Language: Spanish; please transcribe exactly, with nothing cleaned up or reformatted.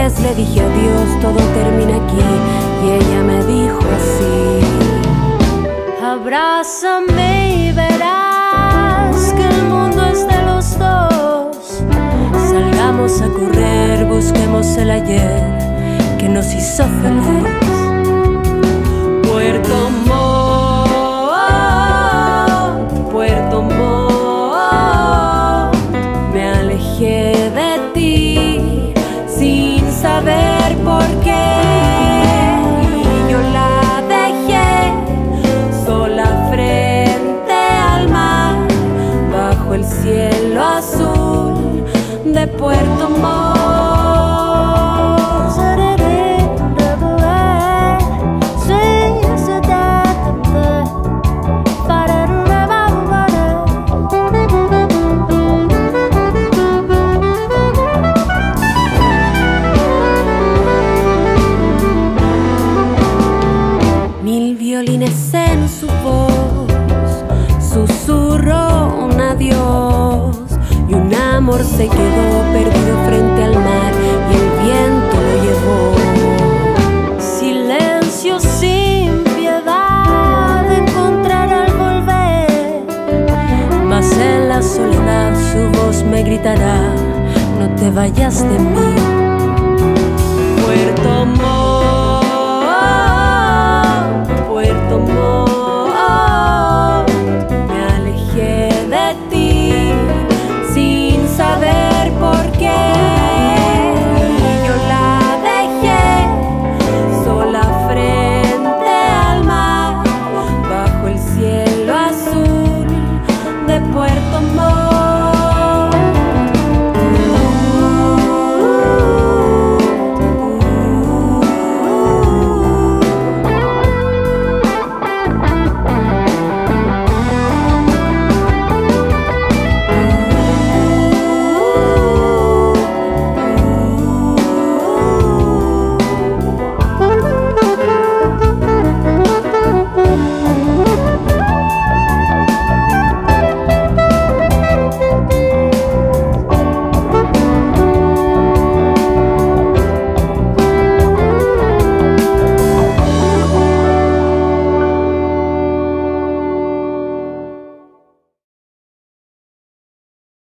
vez le dije adiós, todo termina aquí, y ella me dijo así: abrázame y verás que el mundo es de los dos. Salgamos a correr, busquemos el ayer que nos hizo feliz. Puerto Montt, Puerto Montt, me alejé de ti sin saber por qué. Y yo la dejé sola frente al mar, bajo el cielo azul de Puerto Montt. Violines en su voz, susurró un adiós, y un amor se quedó perdido frente al mar y el viento lo llevó. Silencio sin piedad encontraré al volver, mas en la soledad su voz me gritará: no te vayas de mí. Puerto Montt.